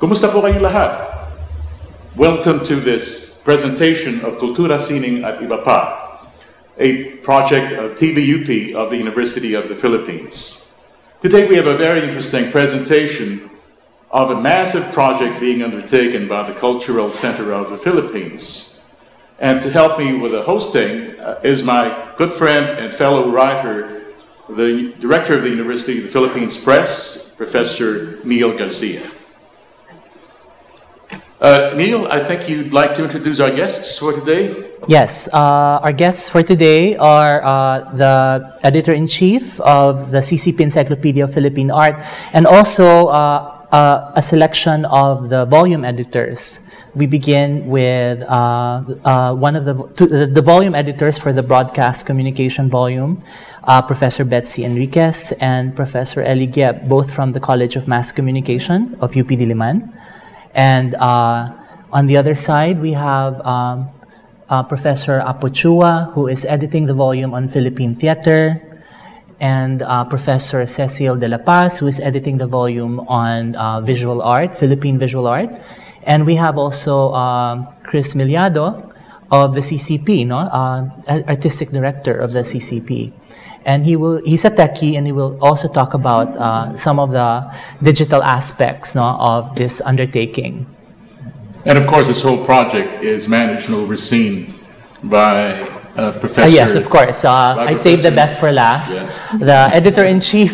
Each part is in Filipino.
Kumusta po kayong lahat? Welcome to this presentation of Kultura Sining at Iba Pa, a project of TVUP of the University of the Philippines. Today we have a very interesting presentation of a massive project being undertaken by the Cultural Center of the Philippines. And to help me with the hosting is my good friend and fellow writer, the director of the University of the Philippines Press, Professor Neil Garcia. Neil, I think you'd like to introduce our guests for today. Yes, our guests for today are the editor-in-chief of the CCP Encyclopedia of Philippine Art, and also a selection of the volume editors. We begin with one of the volume editors for the broadcast communication volume, Professor Betsy Enriquez and Professor Eli GUIEB, both from the College of Mass Communication of UP Diliman. And on the other side, we have Professor Apo CHUA, who is editing the volume on Philippine theater, and Professor Cecil de la Paz, who is editing the volume on visual art, Philippine visual art. And we have also Chris MILLADO of the CCP, artistic director of the CCP. And he's a techie, and he will also talk about some of the digital aspects of this undertaking. And of course, this whole project is managed and overseen by Professor... yes, of course. I saved the best for last. Yes. The editor-in-chief,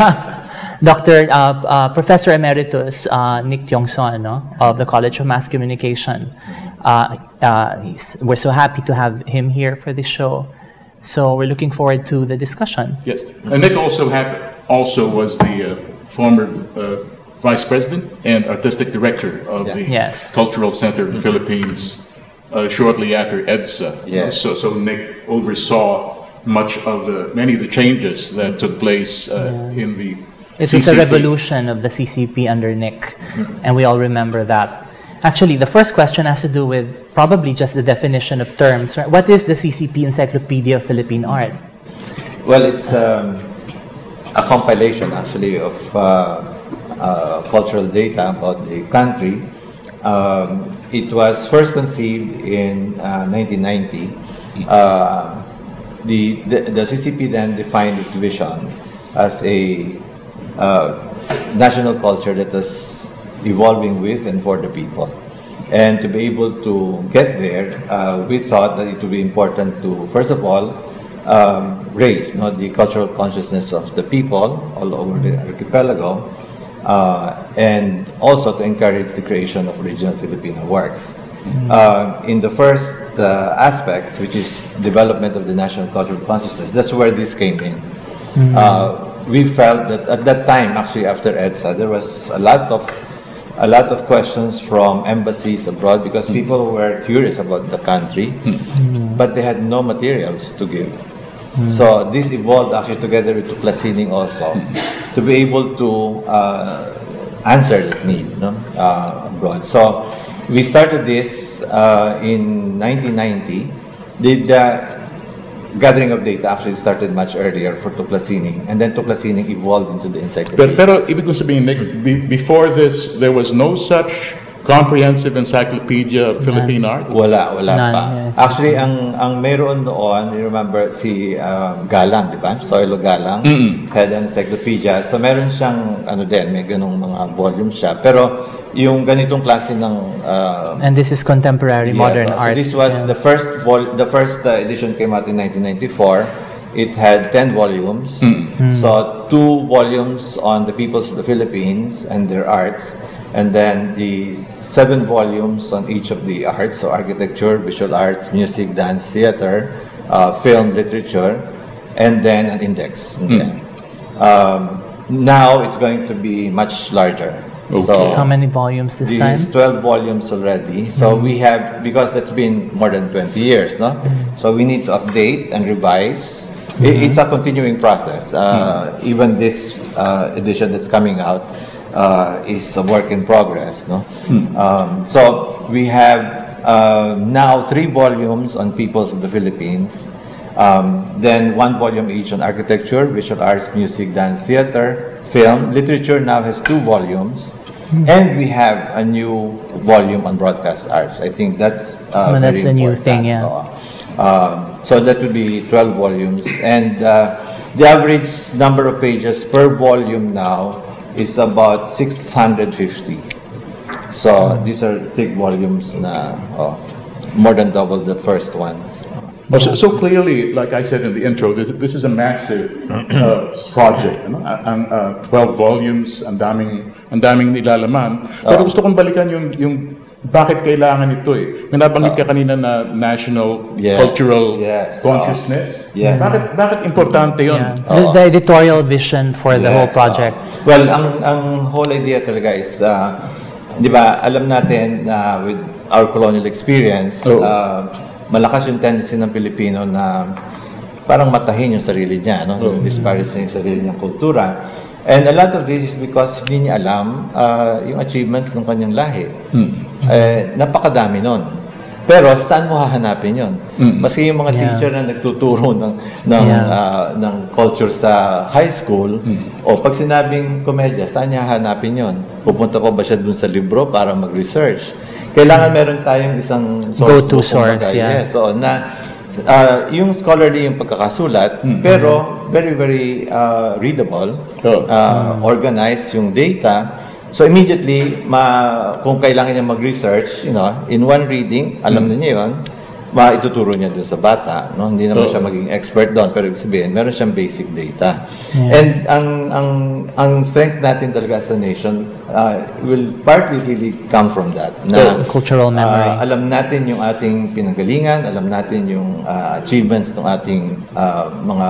Professor Emeritus Nick TIONGSON of the College of Mass Communication. We're so happy to have him here for this show. So we're looking forward to the discussion. Yes, and Nick also was the former Vice President and Artistic Director of the Cultural Center of the Philippines shortly after EDSA. Yes. So Nick oversaw many of the changes that took place in the It was a revolution of the CCP under Nick, and we all remember that. Actually, the first question has to do with probably just the definition of terms. Right? What is the CCP Encyclopedia of Philippine Art? Well, it's a compilation, actually, of cultural data about the country. It was first conceived in 1990. The CCP then defined its vision as a national culture that was evolving with and for the people. And to be able to get there, we thought that it would be important to, first of all, raise the cultural consciousness of the people all over the archipelago, and also to encourage the creation of original Filipino works. In the first aspect, which is development of the national cultural consciousness, that's where this came in. We felt that at that time, actually after EDSA, there was a lot of questions from embassies abroad because people were curious about the country, but they had no materials to give. So this evolved actually together with Sining also to be able to answer that need abroad. So we started this in 1990. The gathering of data actually started much earlier for Sining, and then Sining evolved into the encyclopedia. Pero ibig ko sabihin, Nick, before this, there was no such comprehensive encyclopedia of Philippine art? Wala pa. Actually, ang mayroon noon, you remember si Galang, di ba? Soilo Galang, had an encyclopedia. So meron siyang, may ganung mga volumes siya. Pero yung ganitong klase ng... and this is contemporary modern art. So this was the first edition came out in 1994. It had 10 volumes. So 2 volumes on the peoples of the Philippines and their arts, and then the 7 volumes on each of the arts, so architecture, visual arts, music, dance, theater, film, literature, and then an index. Now it's going to be much larger. Okay. So how many volumes this time? 12 volumes already. So we have, because that's been more than 20 years, no? So we need to update and revise. It's a continuing process. Even this edition that's coming out is a work in progress, no? So we have now 3 volumes on peoples of the Philippines. Then 1 volume each on architecture, visual arts, music, dance, theater, film. Literature now has 2 volumes. And we have a new volume on broadcast arts. I think that's that's very a new important. thing, yeah. So that would be 12 volumes. And the average number of pages per volume now is about 650. So these are thick volumes na more than double the first ones. So clearly, like I said in the intro, this is a massive project. You know? 12 volumes, ang daming nilalaman. Pero gusto kong balikan yung bakit kailangan ito eh. May nabanggit ka kanina na national cultural consciousness. Bakit importante yun? The editorial vision for the whole project. Well, ang whole idea talaga is, di ba, alam natin with our colonial experience, malakas yung tendency ng Pilipino na parang matahin yung sarili niya, no? Disparage yung sarili niyang kultura. And a lot of this is because hindi niya alam yung achievements ng kanyang lahi. Napakadami nun. Pero saan mo hahanapin yun? Maski yung mga teacher na nagtuturo ng culture sa high school, o pag sinabing komedya, saan niya hahanapin yun? Pupunta pa ba siya dun sa libro para mag-research? Kailangan meron tayong isang go-to source, So, yung scholarly yung pagkakasulat, pero very, very readable, organized yung data. So, immediately, kung kailangan niya mag-research, in one reading, alam na niya yun, maituturo niya dun sa bata. No? Hindi naman siya maging expert doon, pero ibig sabihin, meron siyang basic data. And ang strength natin talaga as a nation will partly really come from that. Na, cultural memory. Alam natin yung ating pinanggalingan, alam natin yung achievements ng ating mga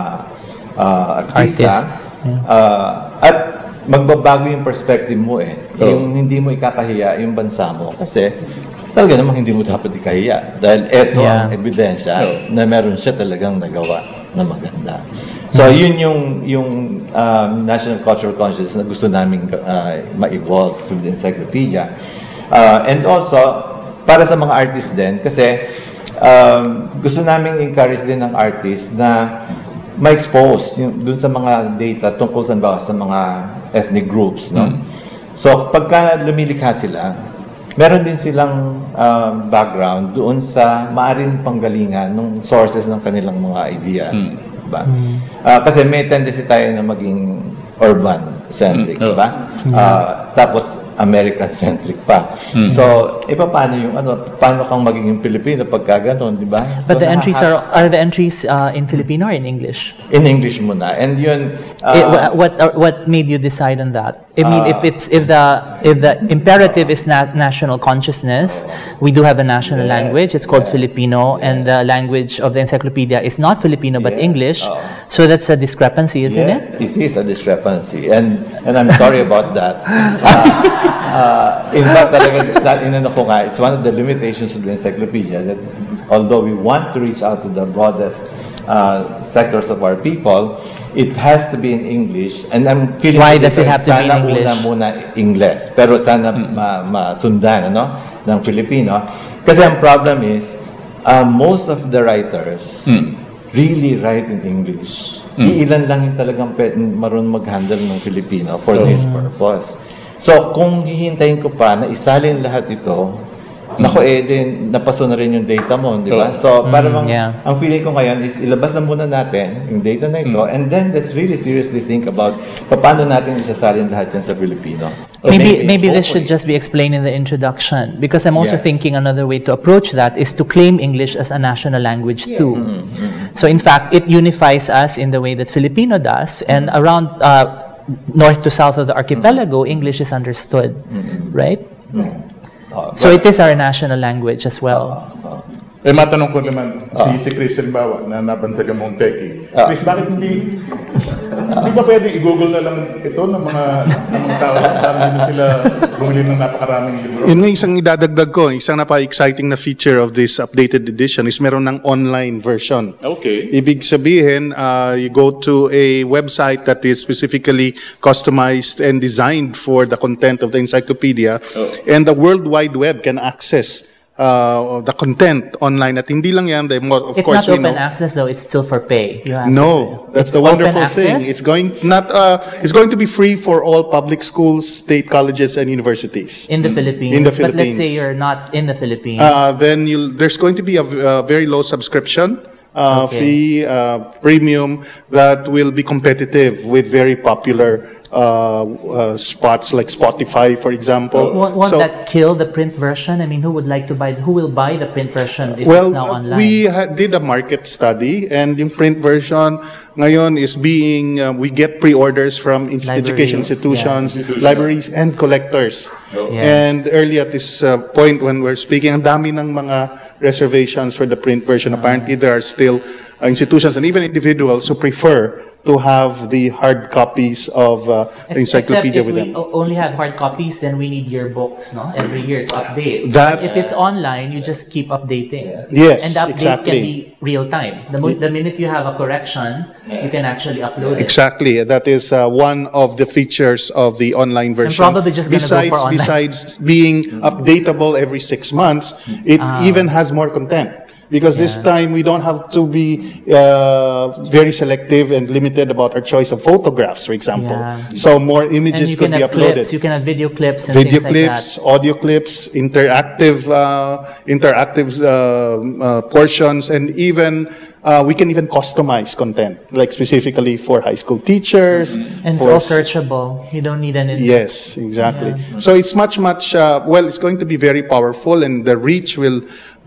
artists. At magbabago yung perspective mo Yung hindi mo ikakahiya yung bansa mo. Kasi talaga namang hindi mo dapat ikahiya. Dahil eto ang ebidensya na meron siya talagang nagawa na maganda. So, yun yung national cultural consciousness na gusto namin ma-evolve through the encyclopedia. And also, para sa mga artists din, kasi gusto namin encourage din ng artists na ma-expose dun sa mga data tungkol sa mga ethnic groups. No? So, pagka lumilikha sila, meron din silang background doon sa maaaring panggalingan ng sources ng kanilang mga ideas. Diba? Kasi may tendency tayo na maging urban-centric. Diba? Tapos, American-centric pa. So, paano yung paano kang magiging Pilipino pagka gano'n, di ba? But the entries are the entries in Filipino or in English? In English muna. And yun... what made you decide on that? I mean, if the imperative is national consciousness, we do have a national language. It's called Filipino, and the language of the encyclopedia is not Filipino but English. So that's a discrepancy, isn't it? It is a discrepancy, and I'm sorry about that. In fact, it's one of the limitations of the encyclopedia that although we want to reach out to the broadest sectors of our people, it has to be in English. And I'm feeling why does it have to be in English? Muna English, pero sana masundan ng Filipino. Kasi ang problem is most of the writers really write in English. Ilan lang yung talagang marunong mag-handle ng Filipino for this purpose. So, kung hihintayin ko pa na isalin lahat ito, napaso na rin yung data mo, di ba? So, parang ang feeling ko ngayon is ilabas na muna natin yung data na ito, and then let's really seriously think about paano natin isasalin lahat yan sa Filipino. Maybe this should just be explained in the introduction, because I'm also thinking another way to approach that is to claim English as a national language too. So, in fact, it unifies us in the way that Filipino does, and around north to south of the archipelago, English is understood, right? So it is our national language as well. Matanong ko naman, si Chris halimbawa, na nabansagan mong Teki. Chris, bakit hindi ba pwede i-google na lang ito ng mga tao para hindi sila bumili ng napakaraming libro? Yun nga isang idadagdag ko, isang napaka-exciting na feature of this updated edition is meron ng online version. Okay. Ibig sabihin, you go to a website that is specifically customized and designed for the content of the encyclopedia, and the World Wide Web can access the content online. At hindi lang yan, of It's course not we know. open access though, it's still for pay. You have No, that's the open wonderful thing. access? It's going to be free for all public schools, state colleges, and universities. In the Philippines. In the But let's say Philippines. you're not in the Philippines. Then there's going to be a very low subscription fee, premium that will be competitive with very popular spots like Spotify, for example. Won't that kill the print version? I mean, who will buy the print version if Well, it's now online? we did a market study, and yung print version ngayon is being, we get pre-orders from education institutions, yes. libraries, and collectors. Yes. And early at this point when we're speaking, ang dami ng mga reservations for the print version. Apparently, there are still institutions and even individuals who prefer to have the hard copies of the encyclopedia with them. Except if we only have hard copies, then we need your books, no? Every year to update. That- If it's online, you just keep updating. Yes, And the update exactly. can be real time. The minute you have a correction, you can actually upload it. Exactly. That is one of the features of the online version. probably just gonna go for online. Besides being updatable every 6 months, it even has more content. Because this time we don't have to be very selective and limited about our choice of photographs, for example. Yeah. So more And images you could can be have uploaded. clips, you can have video clips and Video things like clips, audio clips, interactive portions, and even we can even customize content, like specifically for high school teachers. And it's for- all searchable. You don't need any. Yes, exactly. So it's much, it's going to be very powerful, and the reach will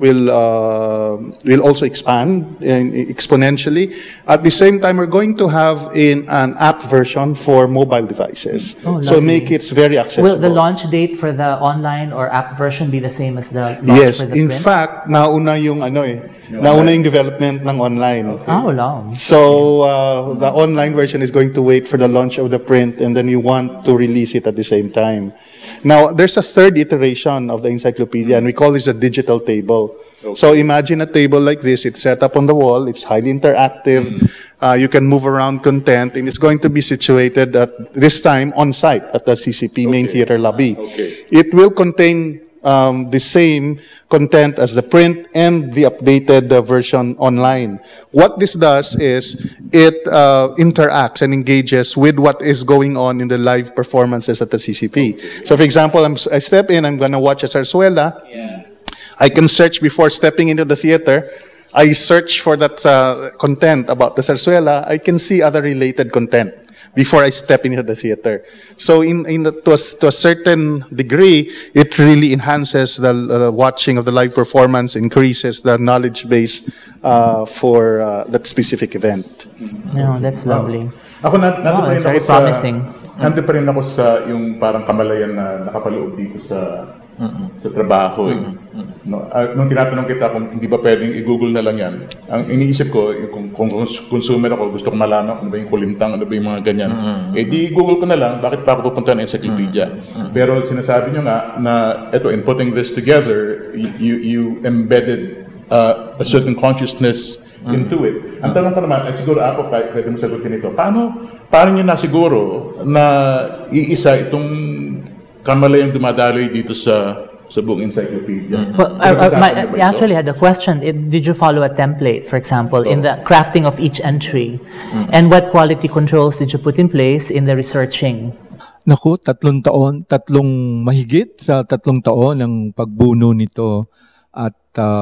also expand exponentially. At the same time, we're going to have an app version for mobile devices. Oh, So lovely. make it very accessible. Will the launch date for the online or app version be the same as the launch Yes, for the in print? fact, nauna yung development ng online. Oh, long. So the online version is going to wait for the launch of the print, and then you want to release it at the same time. Now, there's a third iteration of the encyclopedia, and we call this a digital table. Okay. So imagine a table like this. It's set up on the wall. It's highly interactive. You can move around content, and it's going to be situated at this time on site at the CCP main theater lobby. Okay. It will contain the same content as the print and the updated version online. What this does is it interacts and engages with what is going on in the live performances at the CCP. Okay. So, for example, I step in, I'm going to watch a zarzuela. Yeah. I can search before stepping into the theater. I search for that content about the zarzuela. I can see other related content before I step into the theater. So to a certain degree, it really enhances the watching of the live performance, increases the knowledge base for that specific event. No, that's lovely. Ako That's very promising. Nandun pa rin ako sa yung parang kamalayan na nakapaloob dito sa trabaho. No, nung tinatanong kita kung hindi ba pwedeng i-Google na lang yan, ang iniisip ko, kung consumer ako, gusto ko malaman kung ano ba yung kulintang, ano ba yung mga ganyan. Eh di Google ko na lang, bakit pa ako pupunta ng encyclopedia? Pero sinasabi nyo nga na, eto, in putting this together, you embedded a certain consciousness into it. Ang tanong ko naman, siguro ako, pwede mo sagutin ito, paano nyo nasiguro na iisa itong kamalayang dumadaloy dito sa buong encyclopedia? Well, I actually had a question. Did you follow a template, for example, in the crafting of each entry? And what quality controls did you put in place in the researching? Naku, 3 mahigit sa 3 taon ang pagbuno nito, at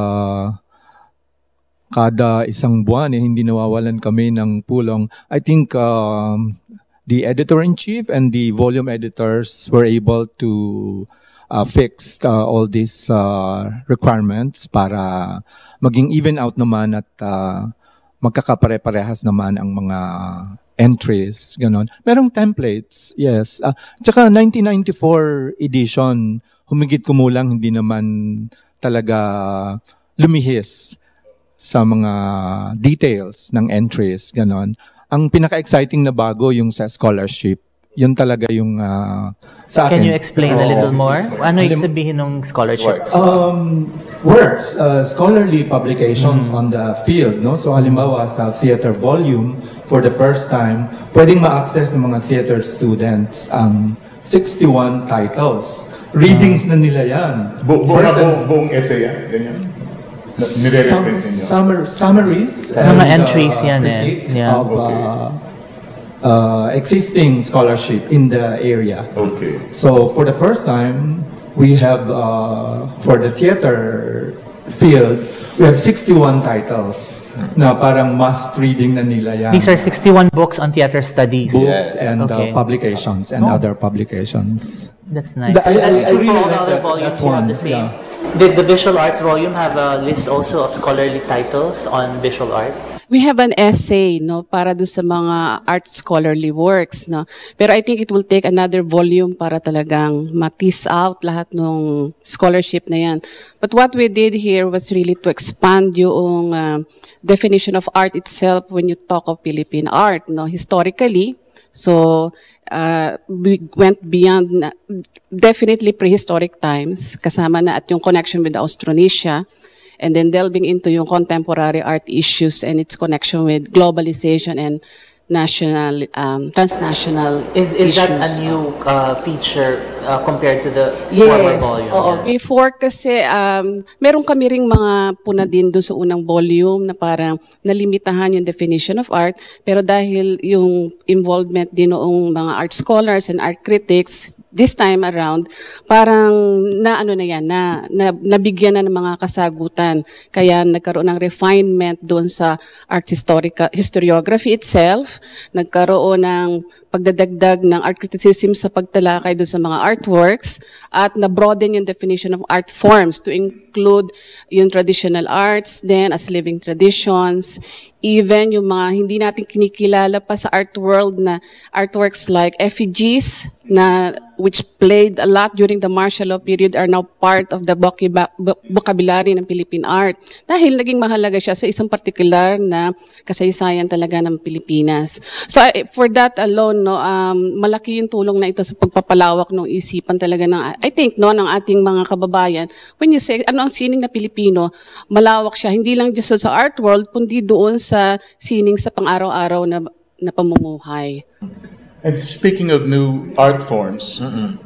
kada isang buwan hindi nawawalan kami ng pulong. I think the editor-in-chief and the volume editors were able to fix all these requirements para maging even out naman at magkakapare-parehas naman ang mga entries, ganon. Merong templates, yes. Tsaka 1994 edition, humigit kumulang hindi naman talaga lumihis sa mga details ng entries, ganon. Ang pinaka-exciting na bago yung sa scholarship. Yun talaga yung sa akin. Can you explain a little more? Ano yung sabihin ng scholarship? Works, scholarly publications on the field, no? So halimbawa sa theater volume, for the first time, pwedeng ma-access ng mga theater students ang 61 titles. Readings na nila yan. Buong essay yan? Ganyan? Nire-reprint ninyo? Summaries. Mga entries yan critique Yeah. of existing scholarship in the area. Okay. So for the first time, we have, for the theater field, we have 61 titles na parang must reading na nila yan. These are 61 books on theater studies. Books and Okay. publications and other publications. That's nice. I That's true really for all the like other that volumes. You have one, the same. yeah. Did the visual arts volume have a list also of scholarly titles on visual arts? We have an essay, no, para do sa mga art scholarly works, no. Pero I think it will take another volume para talagang ma-tease out lahat ng scholarship na yan. But what we did here was really to expand yung definition of art itself when you talk of Philippine art, no, historically. So, we went beyond definitely prehistoric times, kasama na at yung connection with Austronesia, and then delving into yung contemporary art issues and its connection with globalization and national, transnational Is issues. that a new feature compared to the former volume? Oo. Before kasi, meron kami ring mga puna din doon sa unang volume na parang nalimitahan yung definition of art. Pero dahil yung involvement din noong mga art scholars and art critics, this time around, parang nabigyan na ng mga kasagutan. Kaya nagkaroon ng refinement doon sa art historiography itself, nagkaroon ng pagdadagdag ng art criticism sa pagtalakay doon sa mga artworks, at na-broaden yung definition of art forms to include yung traditional arts then as living traditions, even yung mga hindi natin kinikilala pa sa art world na artworks like effigies na which played a lot during the martial law period are now part of the vocabulary ng Philippine art dahil naging mahalaga siya sa isang particular na kasaysayan talaga ng Pilipinas. So for that alone, no, malaki yung tulong na ito sa pagpapalawak ng isipan talaga ng, I think, no, ng ating mga kababayan. When you say ano ang sining na Pilipino, malawak siya hindi lang just sa art world kundi doon sa sining sa pang-araw-araw na pamumuhay. And speaking of new art forms,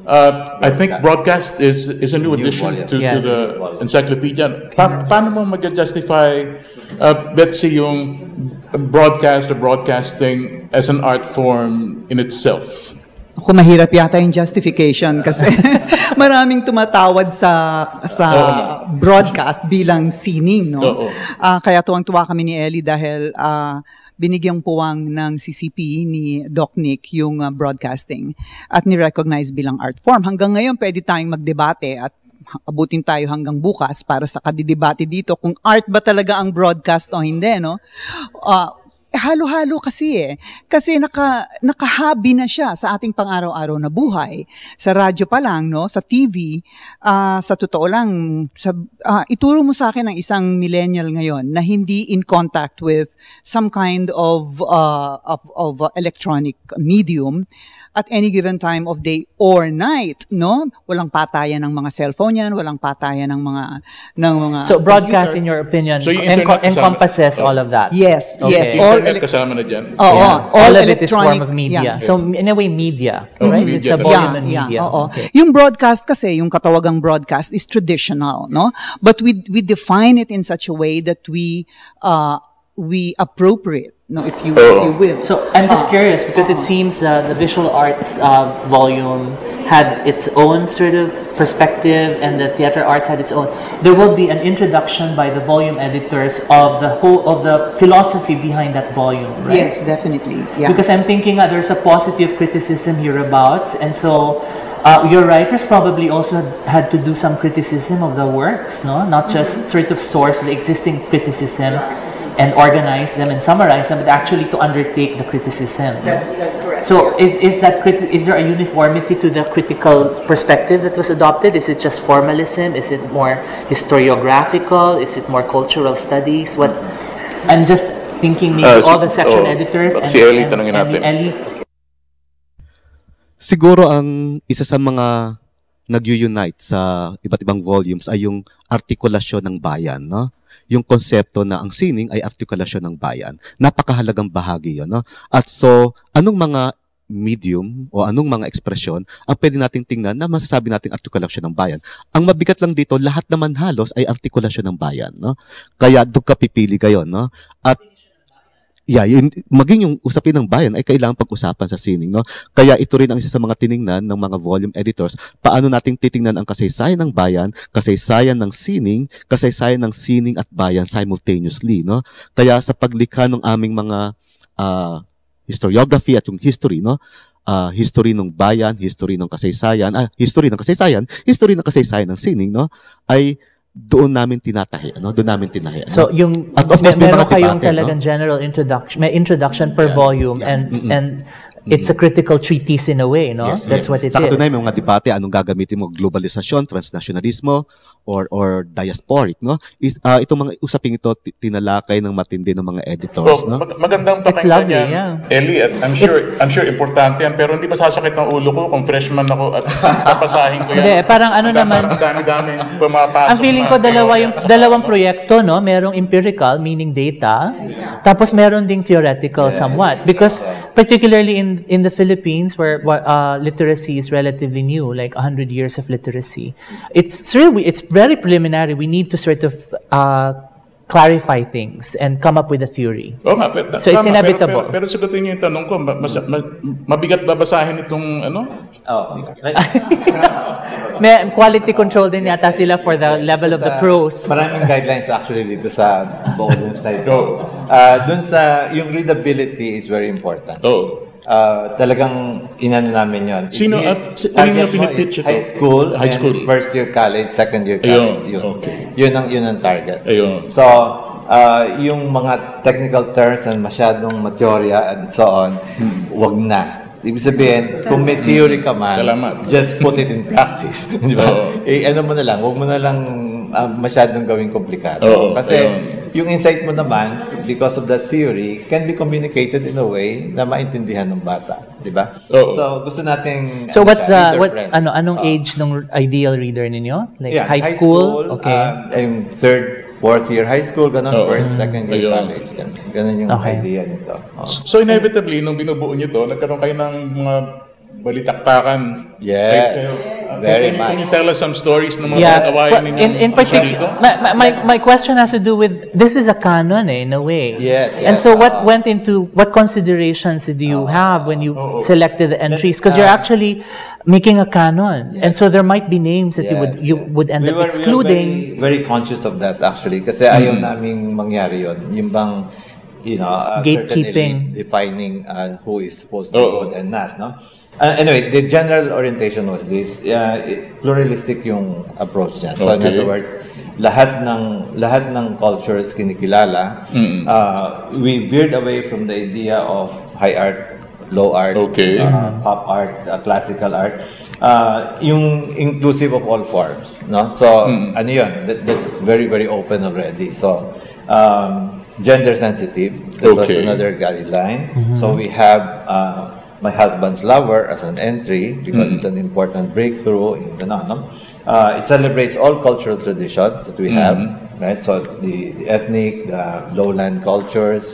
I think broadcast is a new addition to the encyclopedia. Paano mo mag-justify, Betsy, yung broadcast or broadcasting as an art form in itself? Ako mahirap yata yung justification kasi maraming tumatawad sa broadcast bilang sining, no? Kaya tuwang-tuwa kami ni Ellie dahil binigyang puwang ng CCP ni Doc Nick yung broadcasting at ni-recognize bilang art form. Hanggang ngayon pwede tayong magdebate at abutin tayo hanggang bukas para sa kadidebate dito kung art ba talaga ang broadcast o hindi, no? Halo-halo kasi Kasi nakahabi na siya sa ating pang-araw-araw na buhay. Sa radyo pa lang, no? Sa TV, sa totoo lang, ituro mo sa akin ng isang millennial ngayon na hindi in contact with some kind of electronic medium at any given time of day or night, no? Walang patayan ng mga cellphone yan, walang patayan ng mga So broadcast, in your opinion, So yung internet encompasses all of that? Yes, Okay. yes. Internet kasama na dyan? All of it is form of media. yeah. So in a way, media, right? media It's a volume in media. Oo. Okay. Yung broadcast kasi, yung katawagang broadcast is traditional, no? But we define it in such a way that we appropriate, no, if you will. So I'm just curious because it seems the visual arts volume had its own sort of perspective and the theater arts had its own. There will be an introduction by the volume editors of the whole of the philosophy behind that volume, right? Yes, definitely. Yeah. Because I'm thinking there's a positive criticism hereabouts, and so your writers probably also had to do some criticism of the works, no? Not just sort of source the existing criticism and organize them and summarize them, but actually to undertake the criticism. That's correct. So is there a uniformity to the critical perspective that was adopted? Is it just formalism? Is it more historiographical? Is it more cultural studies? What? I'm just thinking maybe all the section editors and Ellie. Siguro ang isa sa mga nag-unite sa iba't ibang volumes ay yung artikulasyon ng bayan, no? Yung konsepto na ang sining ay artikulasyon ng bayan. Napakahalagang bahagi 'yon, no? At so, anong mga medium o anong mga ekspresyon ang pwede nating tingnan na masasabi nating artikulasyon ng bayan. Ang mabigat lang dito, lahat naman halos ay artikulasyon ng bayan, no? Kaya doon ka pipili kayo, no? At maging yung usapin ng bayan ay kailangan pag-usapan sa sining, no? Kaya ito rin ang isa sa mga tiningnan ng mga volume editors. Paano nating titingnan ang kasaysayan ng bayan, kasaysayan ng sining at bayan simultaneously, no? Kaya sa paglikha ng aming mga historiography at yung history, no? History ng bayan, history ng kasaysayan ng sining, no? Ay doon namin tinatahi, ano? Doon namin tinahi. Ano? So yung at of course, meron kayong debate, talagang no? general introduction, may introduction per volume and it's a critical treatise in a way, no? Yes, That's what it Sa is. katunayan, may mga debate, anong gagamitin mo, globalisasyon, transnationalismo, or diasporic, no? Itong mga usaping ito, tinalakay ng matindi ng mga editors, no? Magandang It's pakinggan lovely, yan, yeah. Ellie, at I'm sure importante yan, pero hindi ba sasakit ng ulo ko kung freshman ako at papasahin ko yan? Hindi, parang ano naman, Ang dami-dami pumapasok. ang feeling ko dalawang proyekto, no? Merong empirical, meaning data, tapos meron ding theoretical somewhat. Because particularly in the Philippines, where literacy is relatively new, like 100 years of literacy, it's very preliminary. We need to sort of clarify things and come up with a theory. Oo nga, So it's inevitable. Pero sagutin niyo yung tanong ko, mabigat babasahin itong ano? May quality control din yata sila for the level of the prose. Maraming guidelines actually dito sa volumes na ito. Dun sa, yung readability is very important. Talagang inano namin yun. Sino yung pinipitch ito? High school, High school. first year college, second year college. Yun ang target. Ayun. So, yung mga technical terms and masyadong mateorya and so on, wag na. Ibig sabihin, kung may theory ka man, just put it in practice. Di ba? Ano mo na lang, wag mo na lang masyadong gawing komplikado. Kasi yung insight mo naman, because of that theory, can be communicated in a way na maintindihan ng bata. Di ba? So, gusto nating... So, anong age ng ideal reader ninyo? Like high school? Okay. Third, fourth year high school, ganun, first, second year college. Ganun yung idea nito. So, inevitably, nung binubuo nyo to, nagkaroon kayo ng mga balitaktakan. Yes. Very much. Can you tell us some stories ng mga kawayan ninyo? In particular, my question has to do with, this is a canon in a way. Yes. And so what considerations did you have when you selected the entries? Because you're actually making a canon. And so there might be names that you would end up excluding. We were very conscious of that actually. Kasi ayaw naming mangyari yun. Yung bang, gatekeeping, defining who is supposed to be good and not, no? Anyway, the general orientation was this, pluralistic yung approach niya. So in other words, lahat ng cultures kinikilala. We veered away from the idea of high art, low art, pop art, classical art. Yung inclusive of all forms, no? So ano yun? That's very, very open already. So gender sensitive, that was another guideline. So we have My Husband's Lover as an entry because it's an important breakthrough in the it celebrates all cultural traditions that we have, right? So the ethnic, the lowland cultures,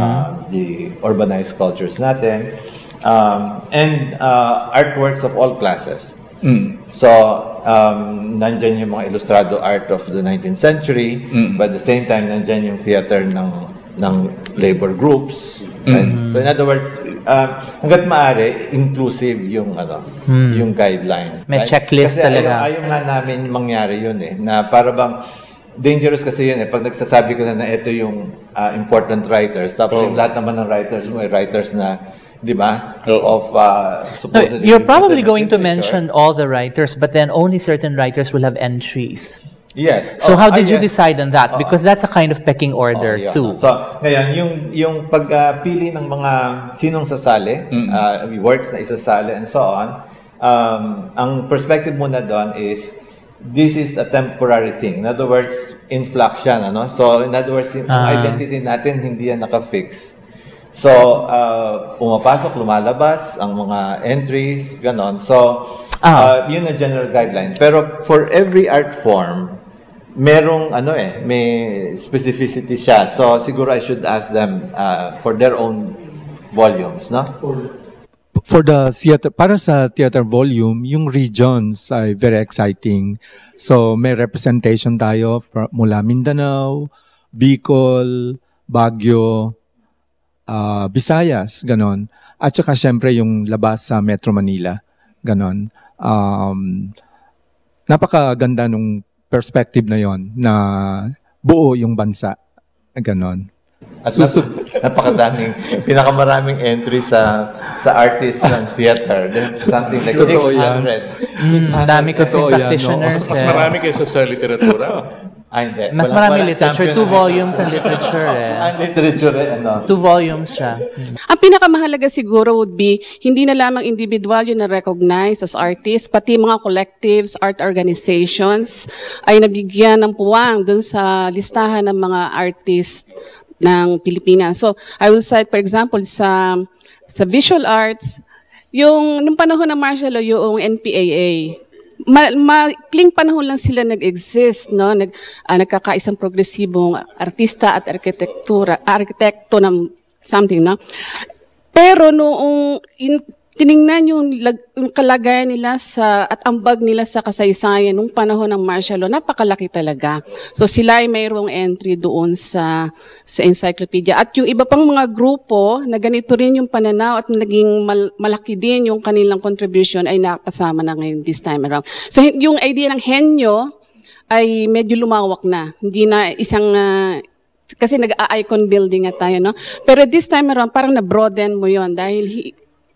the urbanized cultures natin, and artworks of all classes. So nandyan yung mga ilustrado art of the 19th century, but at the same time nandyan yung theater ng labor groups. So in other words, hangga't maaari, inclusive yung yung guideline. May checklist kasi talaga. Ayaw nga namin mangyari yun na para bang dangerous kasi yun pag nagsasabi ko na ito yung important writers, tapos yung lahat naman ng writers mo ay writers na, di ba, of supposedly... You're probably going to mention all the writers, but then only certain writers will have entries. Yes. So how did you decide on that? Because that's a kind of pecking order too. So, ngayon, yung pagpili ng mga sinong sasali, works na isasali and so on, ang perspective muna doon is, this is a temporary thing. In other words, influx yan. So, in other words, yung identity natin, hindi yan naka-fix. So, pumapasok, lumalabas, ang mga entries, ganon. So, yun ang general guideline. Pero for every art form, merong may specificity siya. So siguro I should ask them for their own volumes, no? for the theater, para sa theater volume, yung regions ay very exciting. So may representation tayo mula Mindanao, Bicol, Baguio, Visayas, ganon. At saka syempre yung labas sa Metro Manila, ganon. Napakaganda nung perspective na yon na buo yung bansa, ganon. At napakadaming, pinakamaraming entry sa artists ng theater. Something like 600. Dami kasi practitioners. Mas marami kaysa sa literatura. Hindi. Mas marami literature. 2 volumes ang literature Ang literature, 2 volumes siya. Ang pinakamahalaga siguro would be, hindi na lamang individual yun na recognize as artists, pati mga collectives, art organizations, ay nabigyan ng puwang dun sa listahan ng mga artists ng Pilipinas. So, I will cite, for example, sa visual arts, nung panahon ng martial law, yung NPAA, maikling panahon lang sila nag-exist, no? Nagkakaisang progresibong artista at arkitekto ng something, no? Pero noong tiningnan yung kalagayan nila at ambag nila sa kasaysayan nung panahon ng martial law, napakalaki talaga. So sila ay mayroong entry doon sa encyclopedia. At yung iba pang mga grupo na ganito rin yung pananaw at naging malaki din yung kanilang contribution ay nakasama na ngayon this time around. So yung idea ng henyo ay medyo lumawak na. Hindi na isang kasi nag-icon building nga tayo, no? Pero this time around parang na-broaden mo yon dahil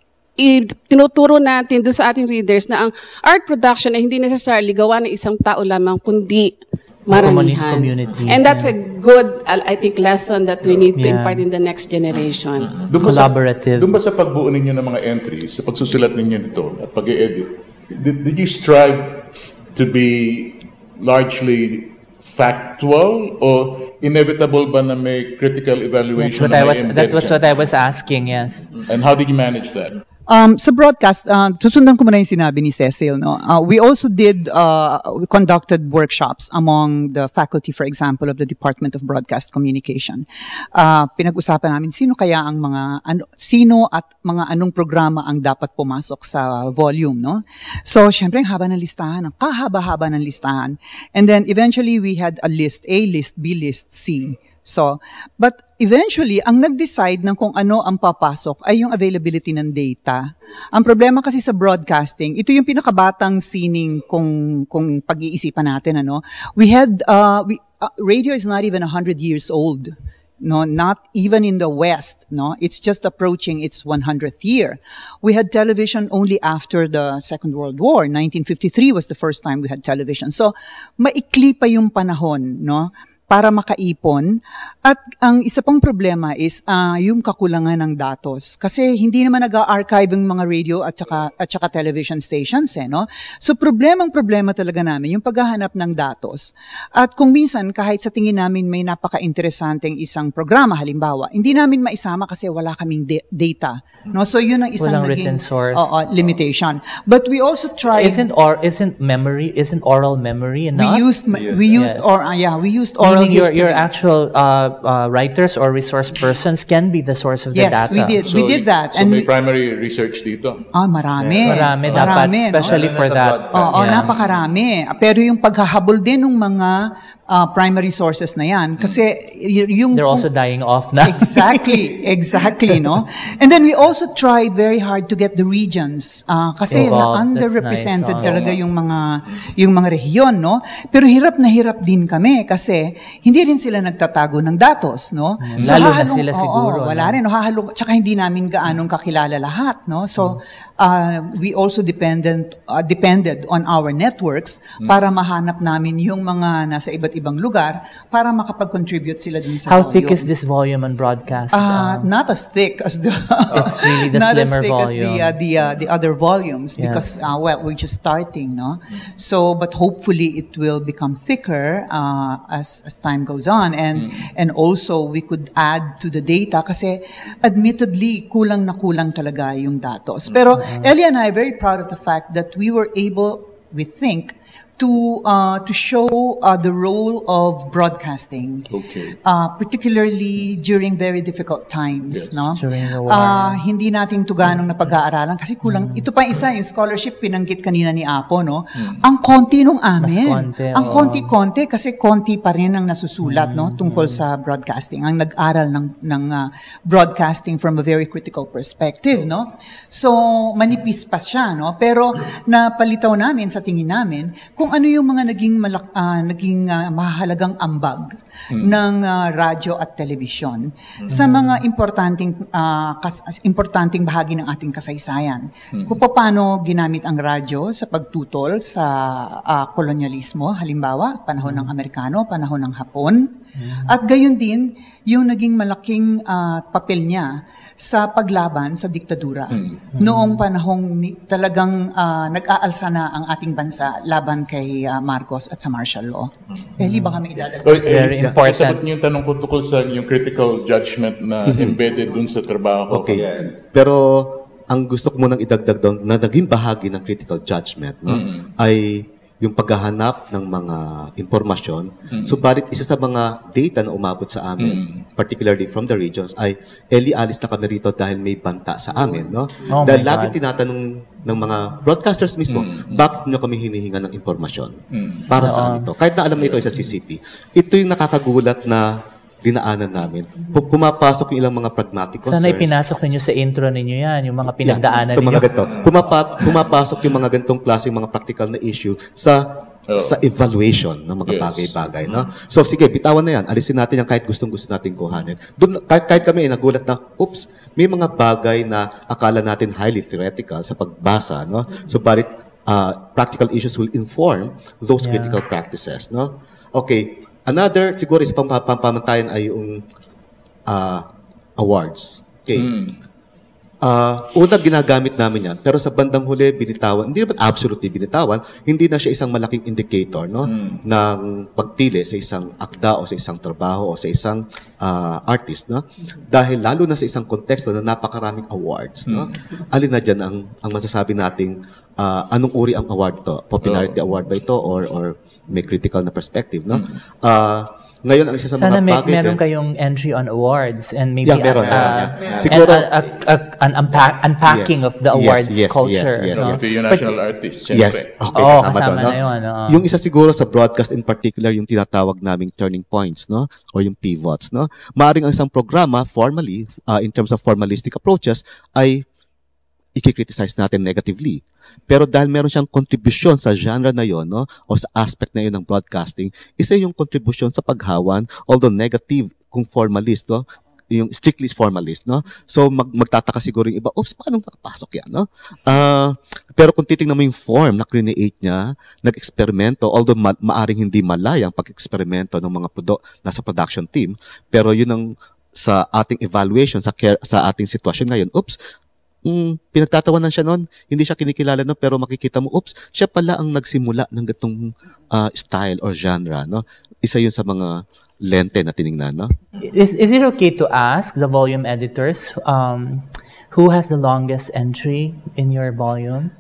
tinuturo natin doon sa ating readers na ang art production ay hindi necessarily gawa ng isang tao lamang, kundi maramihan. And that's a good, I think, lesson that we need to impart in the next generation. Collaborative. Doon ba sa pagbuo ninyo ng mga entries, sa pagsusulat ninyo nito at pag-e-edit, did you strive to be largely factual or inevitable ba na may critical evaluation? That was what I was asking, yes. And how did you manage that? Sa broadcast, susundan ko muna yung sinabi ni Cecil, no? We also we conducted workshops among the faculty, for example, of the Department of Broadcast Communication. Pinag-usapan namin sino at mga anong programa ang dapat pumasok sa volume, no? So, syempre, ang haba ng listahan, ang kahaba-haba ng listahan. And then, eventually, we had a list, A list, B list, C. So, but eventually, ang nag-decide ng kung ano ang papasok ay yung availability ng data. Ang problema kasi sa broadcasting, ito yung pinakabatang sining kung pag-iisipan natin, ano. Radio is not even 100 years old. No, not even in the West, no. It's just approaching its 100th year. We had television only after the Second World War. 1953 was the first time we had television. So, maikli pa yung panahon, no, para makaipon. At ang isa pang problema is yung kakulangan ng datos. Kasi hindi naman nag-archive yung mga radio at saka television stations, no? So problema talaga namin yung paghahanap ng datos. At kung minsan, kahit sa tingin namin may napaka-interesanteng isang programa, halimbawa, hindi namin maisama kasi wala kaming data. No? So yun ang isang written source. Limitation. But we also tried... Isn't oral memory enough? We used oral history. Your actual writers or resource persons can be the source of the data. Yes, we did that. So may primary research dito? Marami. Marami dapat, especially for that. Napakarami. Pero yung paghahabol din ng mga primary sources na yan, kasi yung... They're also dying off na. Exactly, no? And then we also tried very hard to get the regions, kasi underrepresented talaga yung mga rehiyon, no? Pero hirap na hirap din kami kasi hindi rin sila nagtatago ng datos, no? So, lalo na sila siguro. Wala rin, no? Tsaka hindi namin gaanong kakilala lahat, no? So, we also depended on our networks para mahanap namin yung mga nasa iba't ibang lugar para makapag-contribute sila dun sa How volume. thick is this volume on broadcast? Not as thick as the it's really the not as slimmer thick volume. as the other volumes because we're just starting, no? So, but hopefully it will become thicker as time goes on, and also we could add to the data kasi admittedly kulang na kulang talaga yung datos. Pero Ellie and I are very proud of the fact that we were able, we think, to show the role of broadcasting, particularly during very difficult times, no? During the war. Hindi natin to ganong napag-aaralan kasi kulang. Ito pa isa yung scholarship pinanggit kanina ni Apo, no? Ang konti nung amin. Mas konti, ang konti-konti kasi konti pa rin ang nasusulat, no, tungkol sa broadcasting. Ang nag-aral ng broadcasting from a very critical perspective, no? So manipis pa siya, no? Pero napalitaw namin sa tingin namin kung ano yung mga naging mahalagang ambag ng radyo at telebisyon sa mga importanteng bahagi ng ating kasaysayan. Kung paano ginamit ang radyo sa pagtutol sa kolonyalismo, halimbawa, panahon ng Amerikano, panahon ng Hapon, at gayon din yung naging malaking papel niya sa paglaban sa diktadura. Noong panahong talagang nag-aalsa na ang ating bansa laban kay Marcos at sa martial law. Eli, baka may idadagdag. Very important. Sagot niyo yung tanong ko tungkol sa yung critical judgment na embedded dun sa trabaho. Okay. Pero ang gusto ko munang idagdag doon na naging bahagi ng critical judgment, no, ay yung paghahanap ng mga impormasyon. Subalit isa sa mga data na umabot sa amin, particularly from the regions, ay alis na kami rito dahil may banta sa amin, no? Dahil lagi tinatanong ng mga broadcasters mismo, bakit nyo kami hinihinga ng impormasyon? Para saan ito? Kahit na alam na ito ay sa CCP. Ito yung nakakagulat na dinaanan namin. Pumapasok yung ilang mga pragmatic concerns. Sana ipinasok ninyo sa intro ninyo yan, yung mga pinagdaanan ninyo. Mga ganito. Pumapasok yung mga ganitong klaseng mga practical na issue sa evaluation ng mga bagay-bagay. No? So sige, bitawan na yan. Alisin natin yung kahit gustong-gusto natin kuhanin. Doon, kahit kami ay nagulat na, oops, may mga bagay na akala natin highly theoretical sa pagbasa. No? So practical issues will inform those critical practices. No? Okay. Another, siguro, isang pamantayan ay yung awards. Okay. Una, ginagamit namin yan. Pero sa bandang huli, binitawan. Hindi naman absolutely binitawan. Hindi na siya isang malaking indicator, no, ng pagpili sa isang akda o sa isang trabaho o sa isang artist. No? Dahil lalo na sa isang konteksto na napakaraming awards. No? Alin na dyan ang masasabi nating anong uri ang award to? Popularity award ba ito or may critical na perspective, no? Ngayon, ang isa sa Sana mga bagay meron kayong entry on awards and maybe meron. Siguro, an unpacking of the awards culture. Yes. No? Ito yung national artist, syempre. Yes. Okay, kasama doon. No? Na yun, yung isa siguro sa broadcast in particular, yung tinatawag naming turning points, no? Or yung pivots, no? Maaring ang isang programa, formally, in terms of formalistic approaches, ay i-criticize natin negatively. Pero dahil meron siyang contribution sa genre na yon, no, o sa aspect na yon ng broadcasting, isa yung contribution sa paghawan, although negative kung formalist, no, yung strictly formalist, no. So magtataka siguro yung iba, oops, paano nakapasok yan, no? Pero kung titingnan mo yung form na create niya, nag-eksperimento, although maaring hindi malaya ang pag-eksperimento ng mga nasa production team, pero yun ang sa ating evaluation, sa ating sitwasyon ngayon, oops, pinagtatawanan siya noon, hindi siya kinikilala no, pero makikita mo, oops, siya pala ang nagsimula ng gatong style or genre, no? Isa yun sa mga lente na tiningnan, no? Is it okay to ask the volume editors who has the longest entry in your volume?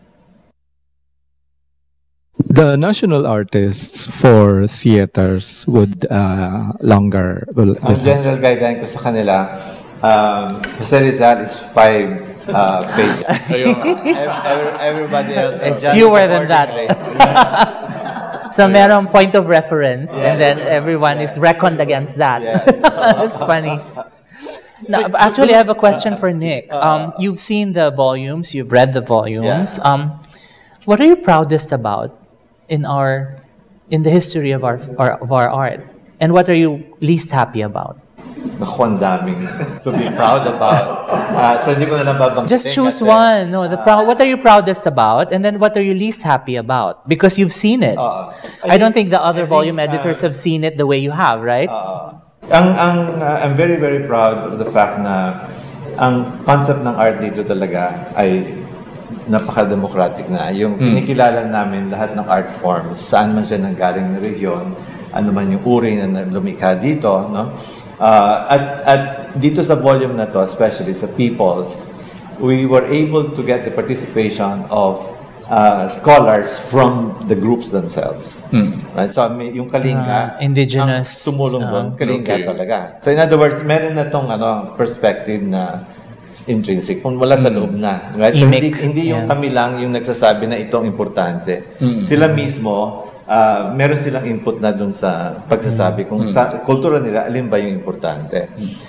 The national artists for theaters would longer. Ang general guideline ko sa kanila, Jose Rizal is 5 pages. Everybody else is fewer than that. So merong point of reference, and then everyone is reckoned against that. That's funny. Now, actually, I have a question for Nick. You've seen the volumes, you've read the volumes. What are you proudest about in the history of our art, and what are you least happy about? Naku, ang daming to be proud about. So hindi ko na nababanggitin. Just choose one. No, what are you proudest about, and then what are you least happy about? Because you've seen it. I don't think the other volume editors have seen it the way you have, right? I'm very, very proud of the fact na ang concept ng art dito talaga ay napaka-democratic na. Yung kinikilala namin lahat ng art forms, saan man siya nanggaling na region, ano man yung uri na lumikha dito, no? At dito sa volume na to, especially sa People's, we were able to get the participation of scholars from the groups themselves. Right? So yung Kalinga, indigenous, ang tumulong doon, Kalinga okay. talaga. So in other words, meron na tong perspective na intrinsic, kung wala sa loob na. Right? So hindi yung kami lang yung nagsasabi na itong importante. Sila mismo, meron silang input na doon sa pagsasabi kung sa kultura nila, alin ba yung importante.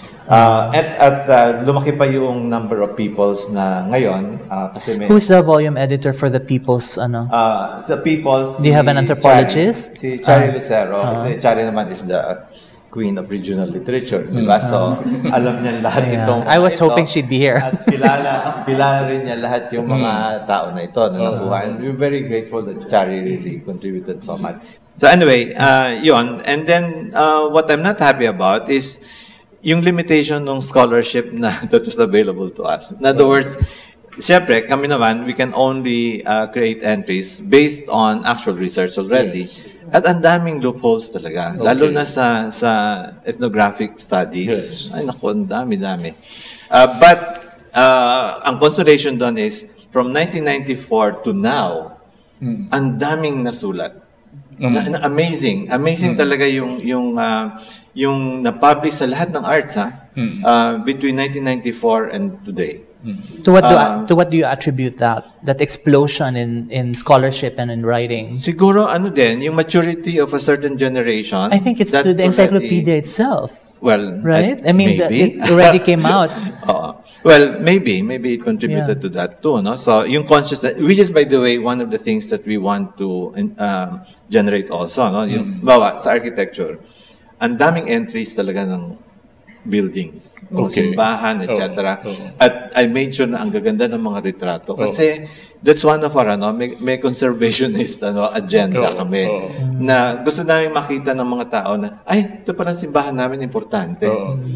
At lumaki pa yung number of peoples na ngayon. Kasi Who's the volume editor for the People's, sa People's, do you have an anthropologist? Si Chari Lucero. Kasi Chari naman is the queen of regional literature, di ba? So, alam niya lahat itong... I was hoping she'd be here. At kilala rin niya lahat yung mga tao na ito na nakuha. And we're very grateful that Chari really contributed so much. So anyway, yun. And then, what I'm not happy about is yung limitation ng scholarship that was available to us. In other words, siyempre, kami naman, we can only create entries based on actual research already. Yes. At ang daming loopholes talaga. Okay. Lalo na sa ethnographic studies. Yes. Ay naku, ang dami-dami. But ang consideration doon is, from 1994 to now, ang daming nasulat. Amazing. Amazing talaga yung na-publish sa lahat ng arts between 1994 and today. To what do you attribute that explosion in scholarship and in writing? Siguro yung maturity of a certain generation. I think it's to the encyclopedia itself. Well, right? I mean, maybe. it already came out. Well, maybe it contributed to that too, no? So yung consciousness, which is by the way one of the things that we want to generate also, no? Yung bawa sa architecture, ang daming entries talaga ng buildings, simbahan, etc. At I made sure na ang gaganda ng mga retrato kasi that's one of our may conservationist agenda kami na gusto namin makita ng mga tao na ay ito pala simbahan namin importante.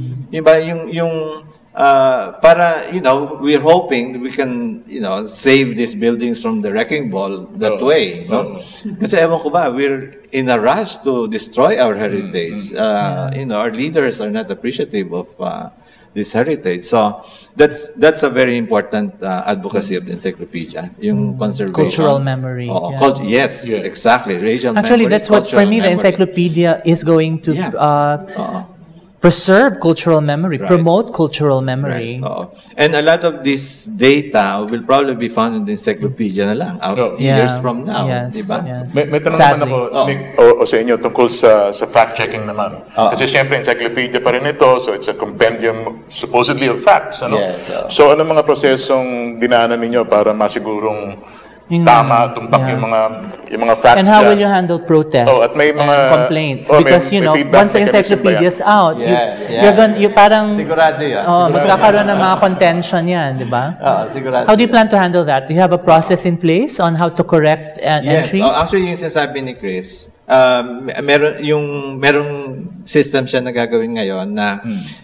Yung para we're hoping we can save these buildings from the wrecking ball that way, no? Kasi ewan ko ba, we're in a rush to destroy our heritage. Our leaders are not appreciative of this heritage. So that's a very important advocacy of the encyclopedia, yung conservation. Cultural memory. Yes, exactly. Racial Actually, memory, that's what for me the encyclopedia is going to preserve cultural memory, promote cultural memory. Right. And a lot of this data will probably be found in the encyclopedia na lang years from now, di ba? Yes. May tanong naman ako, Nick, o sa inyo tungkol sa fact-checking naman. Kasi siyempre, encyclopedia pa rin ito, so it's a compendium supposedly of facts. Yes, so ano mga prosesong dinaanan ninyo para masigurong tama, tumpak yung mga facts. And how will you handle protests at may mga complaints? Because may once the encyclopedia is out, you parang sigurado yan. Magkakaroon ng mga contention yan, di ba? Sigurado. How do you plan to handle that? Do you have a process in place on how to correct entries? Actually, yung sinasabi ni Chris, merong system siya na gagawin ngayon na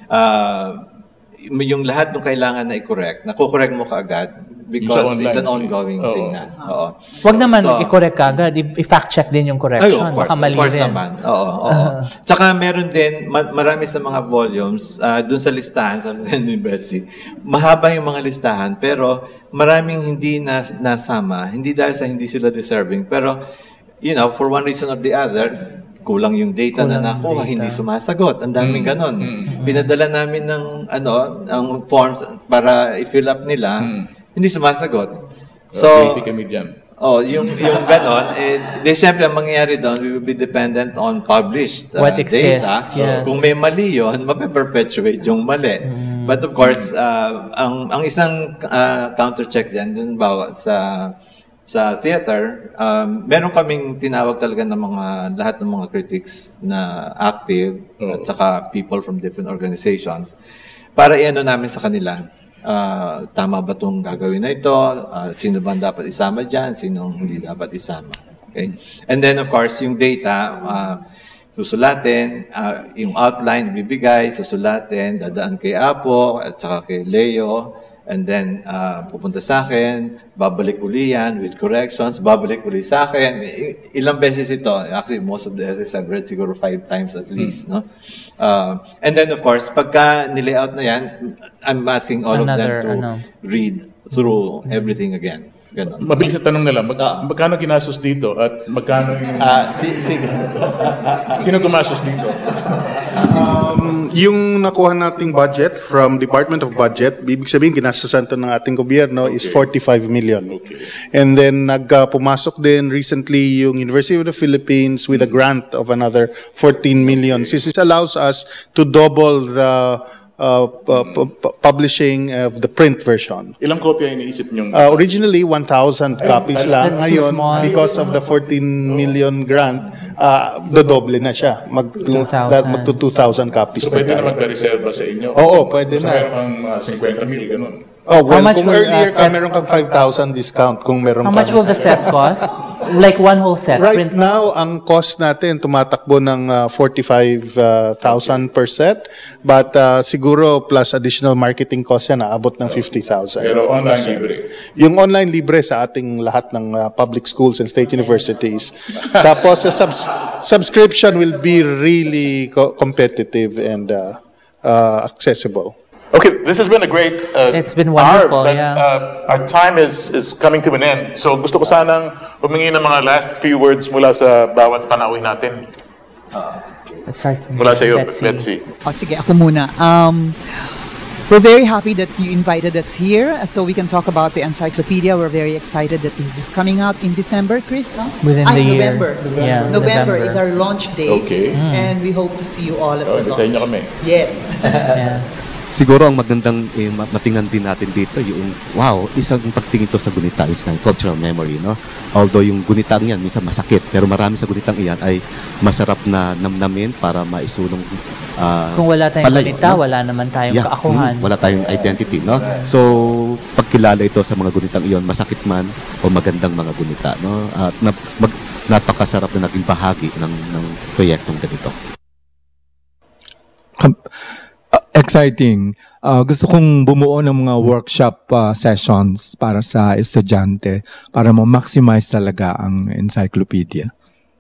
yung lahat ng kailangan na i-correct, nakukorrect mo kaagad because it's an ongoing thing na. Wag naman i-correct kaagad, i-fact check din yung correction. Of course naman. Tsaka meron din, marami sa mga volumes, dun sa listahan, sabi ni Betsy, mahaba yung mga listahan, pero maraming hindi nasama, hindi dahil sa hindi sila deserving, pero for one reason or the other, kulang yung data na nakuha, hindi sumasagot. Ang daming ganon. Pinadala namin ng forms para i-fill up nila, hindi sumasagot. So, yung ganon, siyempre, ang mangyayari doon, we will be dependent on published data. Kung may mali yun, mape-perpetuate yung mali. But of course, ang isang counter-check dyan, dun bawa sa theater, meron kaming tinawag talaga ng lahat ng mga critics na active at saka people from different organizations para i-ano namin sa kanila, tama ba itong gagawin na ito, sino ba dapat isama dyan, sino hindi dapat isama. Okay? And then of course, yung data, susulatin, yung outline bibigay, susulatin, dadaan kay Apo at saka kay Leo. And then, pupunta sa akin, babalik uli yan with corrections, babalik uli sa akin. Ilang beses ito. Actually, most of the essays I've read siguro 5 times at least. No? And then, of course, pagka nilayout na yan, I'm asking all of them to read through everything again. Ganun. Mabilis na tanong na lang, magkano ginastos dito at magkano yung... Sige. Sino gumastos dito? Yung nakuha nating budget from Department of Budget, ibig sabihin ginastasan to ng ating gobyerno is 45 million. Okay. And then pumasok din recently yung University of the Philippines with a grant of another 14 million. This allows us to double the publishing of the print version. Ilang kopya iniisip nyo? Originally, 1,000 copies lang. That's too Ngayon, small. because of the 14 million grant, dodoble na siya. Magto 2,000 copies So na pwede tayo. na magka-reserva sa inyo? Oo, pwede Basta na. meron kang 50 mil, ganun. Oh, well, How much kung will, earlier ka, set- meron kang 5,000 discount kung meron How much kang... will the set cost? Like one whole set? Right Print- now, ang cost natin tumatakbo ng 45,000 per set. But siguro plus additional marketing cost yan, naabot ng 50,000. Pero online libre. Yung online libre sa ating lahat ng public schools and state universities. Tapos subscription will be really competitive and accessible. Okay, this has been a great It's been wonderful, hour, but, yeah. our time is coming to an end. So gusto ko sanang humingi ng mga last few words mula sa bawat panauhin natin. Let's start from Mula sa iyo, Let's see. Sige, ako muna. We're very happy that you invited us here so we can talk about the encyclopedia. We're very excited that this is coming out in December, Chris, no? Within the year. November. Yeah, November November. is our launch date. Okay. And we hope to see you all at the Hintayin niyo launch. kami. Yes. Yes. Siguro ang magandang matingnan din natin dito yung isang pagtingin to sa gunita is ng cultural memory, no? Although yung gunitang yan minsan masakit, pero marami sa gunitang iyan ay masarap na namnamin para maisulong Kung wala tayong palayo, balita, no? wala naman tayong kaakuhan. Wala tayong identity, no? So, pagkilala ito sa mga gunitang iyon, masakit man o magandang mga gunita, no? At napakasarap na naging bahagi ng proyektong ganito. Exciting. Gusto kong bumuo ng mga workshop sessions para sa estudyante para ma-maximize talaga ang encyclopedia.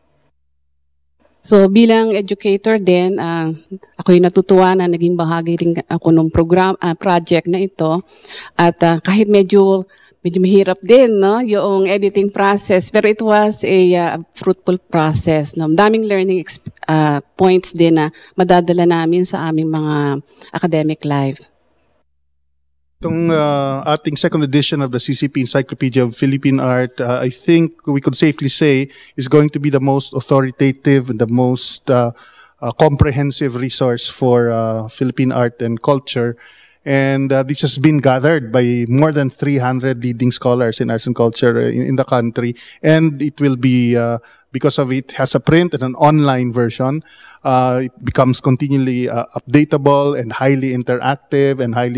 So bilang educator din, ako'y natutuwa na naging bahagi rin ako ng project na ito. At kahit medyo mahirap din, no, yung editing process, pero it was a fruitful process, no. Daming learning points din na madadala namin sa aming mga academic life. Itong ating second edition of the CCP Encyclopedia of Philippine Art, I think we could safely say is going to be the most authoritative and the most comprehensive resource for Philippine art and culture. And this has been gathered by more than 300 leading scholars in arts and culture in the country. And it will be, because of it has a print and an online version, it becomes continually updatable and highly interactive and highly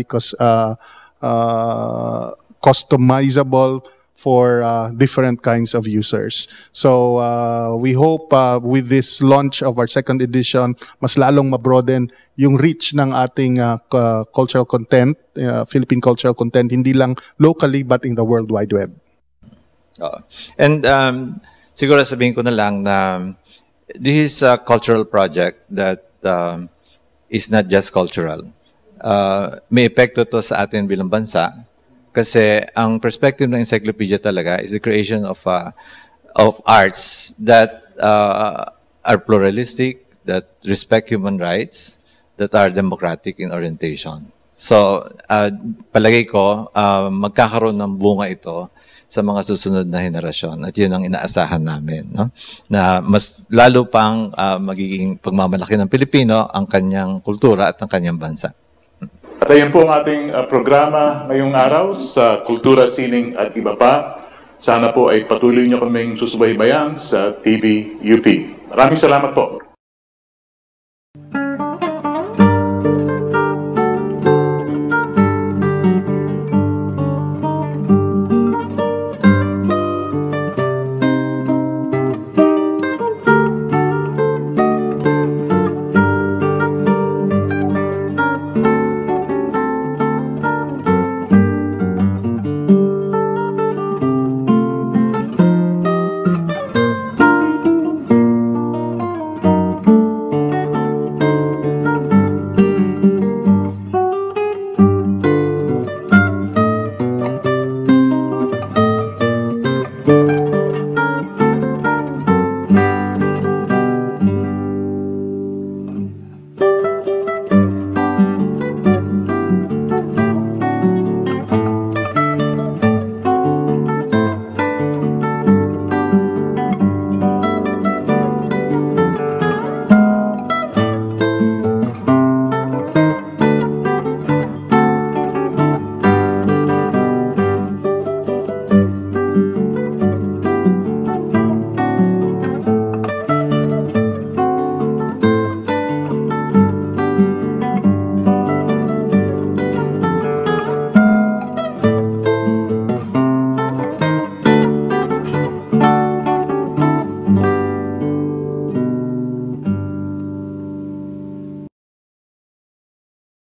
customizable for different kinds of users. So we hope with this launch of our second edition, mas lalong mabroaden yung reach ng ating cultural content, Philippine cultural content, hindi lang locally but in the World Wide Web. And siguro sabihin ko na lang na this is a cultural project that is not just cultural. May epekto to sa atin bilang bansa kasi ang perspective ng encyclopedia talaga is the creation of arts that are pluralistic, that respect human rights, that are democratic in orientation. So, palagay ko, magkakaroon ng bunga ito sa mga susunod na henerasyon. At yun ang inaasahan namin, no? Na mas lalo pang magiging pagmamalaki ng Pilipino ang kanyang kultura at ang kanyang bansa. At ayun po ang ating programa ngayong araw sa Kultura, Sining at Iba Pa. Sana po ay patuloy nyo kaming susubaybayan sa TVUP. Maraming salamat po.